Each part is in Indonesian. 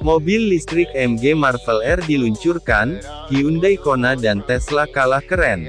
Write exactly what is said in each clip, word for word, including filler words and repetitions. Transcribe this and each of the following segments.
Mobil listrik M G Marvel R diluncurkan, Hyundai Kona dan Tesla kalah keren.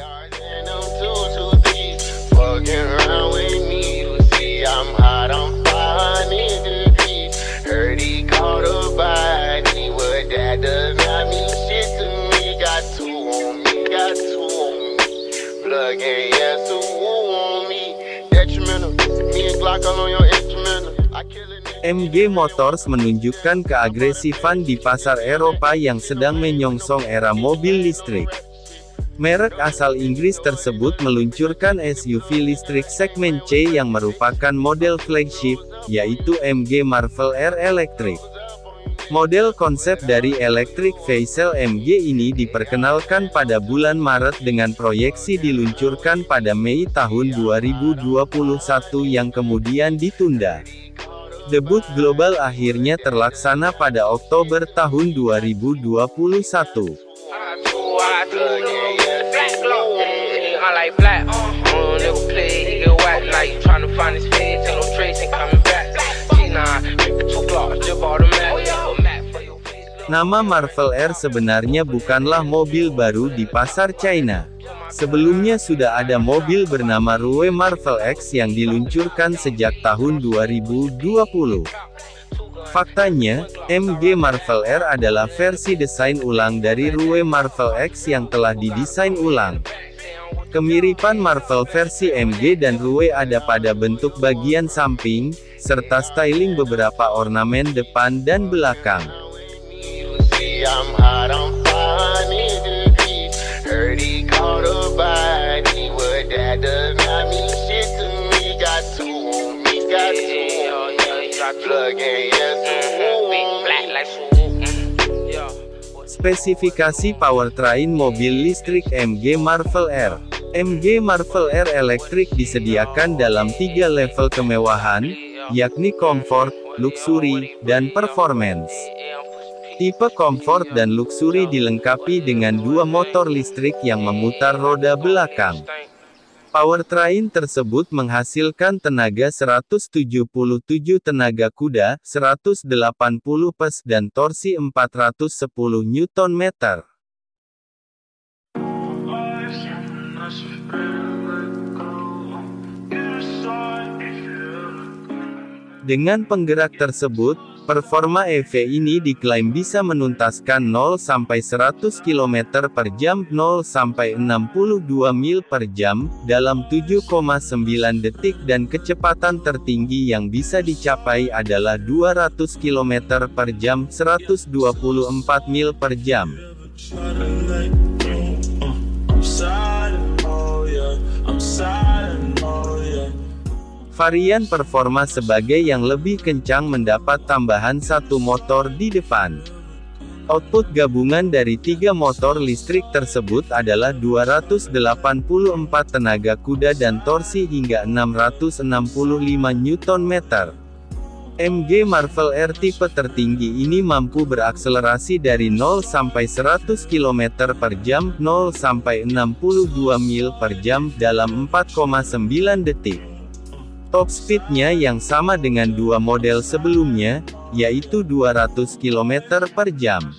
M G Motors menunjukkan keagresifan di pasar Eropa yang sedang menyongsong era mobil listrik. Merek asal Inggris tersebut meluncurkan S U V listrik segmen C yang merupakan model flagship, yaitu M G Marvel R Electric. Model konsep dari Electric Vehicle M G ini diperkenalkan pada bulan Maret dengan proyeksi diluncurkan pada Mei tahun dua ribu dua puluh satu yang kemudian ditunda. Debut global akhirnya terlaksana pada Oktober tahun dua ribu dua puluh satu. Nama Marvel R sebenarnya bukanlah mobil baru di pasar China. Sebelumnya sudah ada mobil bernama Rue Marvel X yang diluncurkan sejak tahun dua ribu dua puluh. Faktanya, M G Marvel R adalah versi desain ulang dari Rue Marvel X yang telah didesain ulang. Kemiripan Marvel versi M G dan Rue ada pada bentuk bagian samping, serta styling beberapa ornamen depan dan belakang. Spesifikasi powertrain mobil listrik M G Marvel R. M G Marvel R Electric disediakan dalam tiga level kemewahan, yakni comfort, luxury, dan performance. Tipe comfort dan luxury dilengkapi dengan dua motor listrik yang memutar roda belakang. Powertrain tersebut menghasilkan tenaga seratus tujuh puluh tujuh tenaga kuda, seratus delapan puluh PS dan torsi empat ratus sepuluh newton meter. Dengan penggerak tersebut, performa E V ini diklaim bisa menuntaskan nol sampai seratus kilometer per jam, nol sampai enam puluh dua mil per jam, dalam tujuh koma sembilan detik dan kecepatan tertinggi yang bisa dicapai adalah dua ratus kilometer per jam, seratus dua puluh empat mil per jam. Varian performa sebagai yang lebih kencang mendapat tambahan satu motor di depan. Output gabungan dari tiga motor listrik tersebut adalah dua ratus delapan puluh empat tenaga kuda dan torsi hingga enam ratus enam puluh lima newton meter. M G Marvel R tipe tertinggi ini mampu berakselerasi dari nol sampai seratus kilometer per jam, nol sampai enam puluh dua mil per jam, dalam empat koma sembilan detik. Top speed-nya yang sama dengan dua model sebelumnya, yaitu dua ratus kilometer per jam.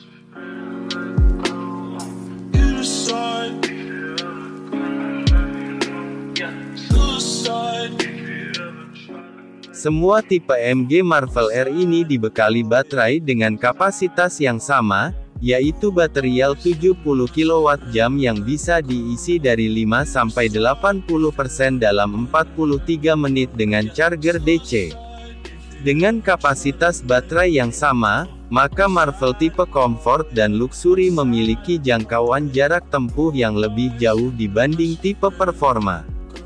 Semua tipe M G Marvel R ini dibekali baterai dengan kapasitas yang sama, yaitu baterial tujuh puluh kilowatt jam yang bisa diisi dari lima sampai delapan puluh persen dalam empat puluh tiga menit dengan charger D C. Dengan kapasitas baterai yang sama, maka Marvel tipe comfort dan luxury memiliki jangkauan jarak tempuh yang lebih jauh dibanding tipe performa.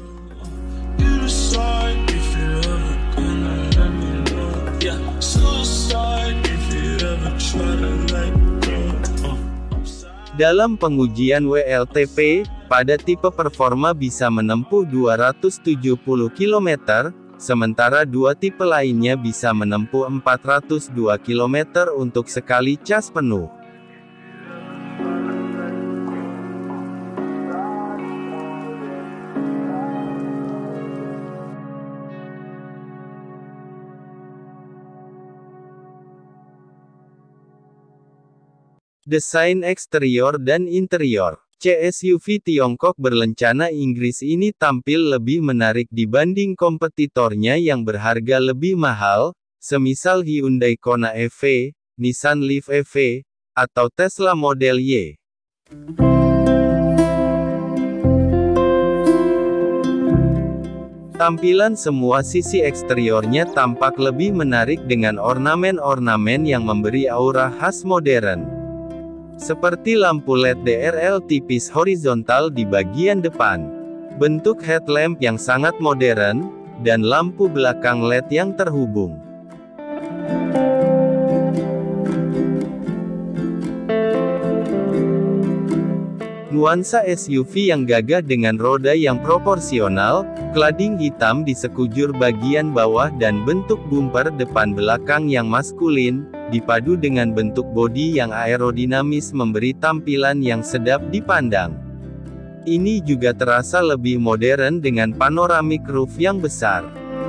Dalam pengujian W L T P, pada tipe performa bisa menempuh dua ratus tujuh puluh kilometer, sementara dua tipe lainnya bisa menempuh empat ratus dua kilometer untuk sekali cas penuh. Desain eksterior dan interior. C S U V Tiongkok berlencana Inggris ini tampil lebih menarik dibanding kompetitornya yang berharga lebih mahal, semisal Hyundai Kona E V, Nissan Leaf E V, atau Tesla Model Y. Tampilan semua sisi eksteriornya tampak lebih menarik dengan ornamen-ornamen yang memberi aura khas modern. Seperti lampu L E D D R L tipis horizontal di bagian depan, bentuk headlamp yang sangat modern, dan lampu belakang L E D yang terhubung. Nuansa S U V yang gagah dengan roda yang proporsional, cladding hitam di sekujur bagian bawah dan bentuk bumper depan belakang yang maskulin, dipadu dengan bentuk bodi yang aerodinamis memberi tampilan yang sedap dipandang. Ini juga terasa lebih modern dengan panoramic roof yang besar.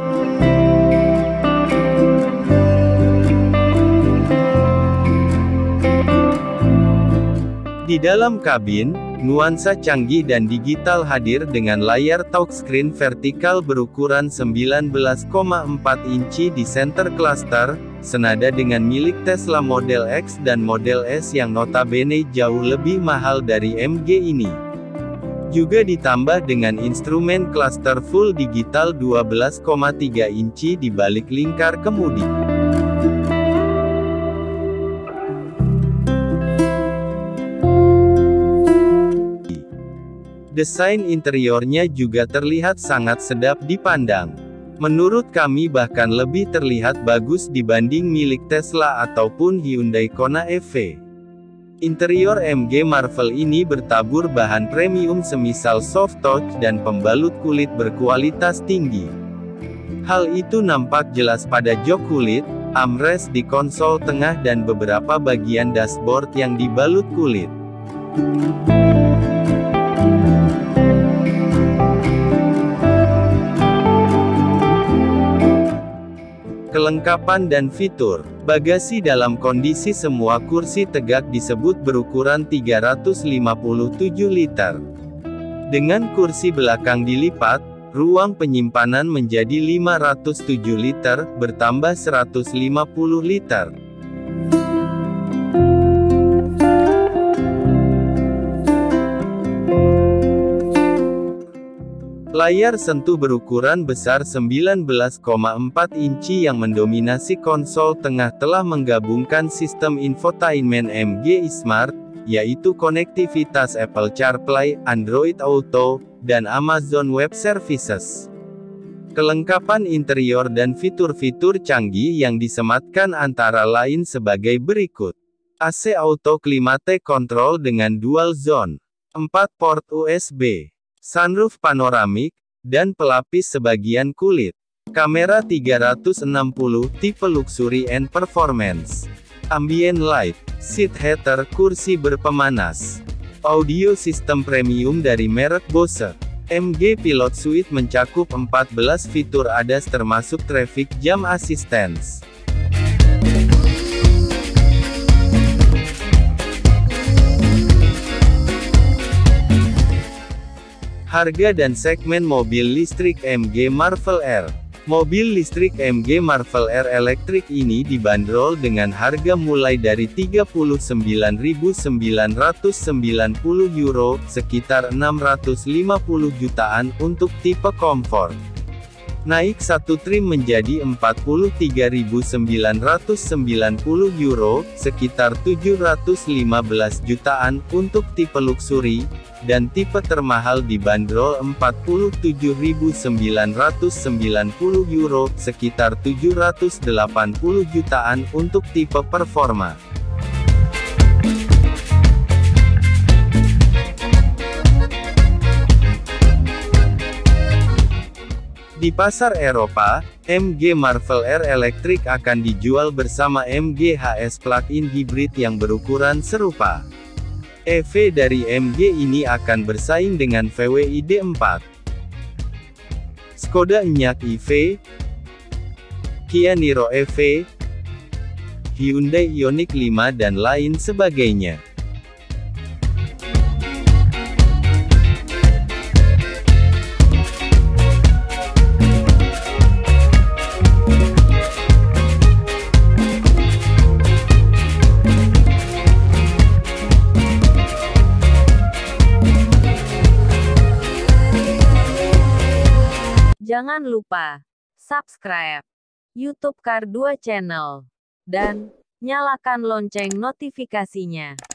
Di dalam kabin, nuansa canggih dan digital hadir dengan layar touchscreen vertikal berukuran sembilan belas koma empat inci di center cluster, senada dengan milik Tesla Model X dan Model S yang notabene jauh lebih mahal dari M G ini. Juga ditambah dengan instrumen cluster full digital dua belas koma tiga inci di balik lingkar kemudi. Desain interiornya juga terlihat sangat sedap dipandang. Menurut kami bahkan lebih terlihat bagus dibanding milik Tesla ataupun Hyundai Kona E V. Interior M G Marvel ini bertabur bahan premium semisal soft touch dan pembalut kulit berkualitas tinggi. Hal itu nampak jelas pada jok kulit, armrest di konsol tengah dan beberapa bagian dashboard yang dibalut kulit. Kelengkapan dan fitur. Bagasi dalam kondisi semua kursi tegak disebut berukuran tiga ratus lima puluh tujuh liter. Dengan kursi belakang dilipat, ruang penyimpanan menjadi lima ratus tujuh liter, bertambah seratus lima puluh liter. Layar sentuh berukuran besar sembilan belas koma empat inci yang mendominasi konsol tengah telah menggabungkan sistem infotainment M G iSmart, yaitu konektivitas Apple CarPlay, Android Auto, dan Amazon Web Services. Kelengkapan interior dan fitur-fitur canggih yang disematkan antara lain sebagai berikut. A C Auto Climate Control dengan Dual Zone, empat port U S B, sunroof panoramik, dan pelapis sebagian kulit. Kamera tiga ratus enam puluh, tipe Luxury and Performance. Ambient light, seat heater, kursi berpemanas. Audio sistem premium dari merek Bose. M G Pilot Suite mencakup empat belas fitur A D A S termasuk Traffic Jam Assistance. Harga dan segmen mobil listrik M G Marvel R. Mobil listrik M G Marvel R elektrik ini dibanderol dengan harga mulai dari tiga puluh sembilan ribu sembilan ratus sembilan puluh euro, sekitar enam ratus lima puluh jutaan, untuk tipe Comfort. Naik satu trim menjadi empat puluh tiga ribu sembilan ratus sembilan puluh euro, sekitar tujuh ratus lima belas jutaan, untuk tipe Luxury, dan tipe termahal dibanderol empat puluh tujuh ribu sembilan ratus sembilan puluh euro, sekitar tujuh ratus delapan puluh jutaan, untuk tipe Performa. Di pasar Eropa, M G Marvel R elektrik akan dijual bersama M G H S plug-in hybrid yang berukuran serupa. E V dari M G ini akan bersaing dengan V W I D empat, Skoda Enyaq E V, Kia Niro E V, Hyundai Ioniq lima dan lain sebagainya. Jangan lupa subscribe YouTube Kar dua Channel dan nyalakan lonceng notifikasinya.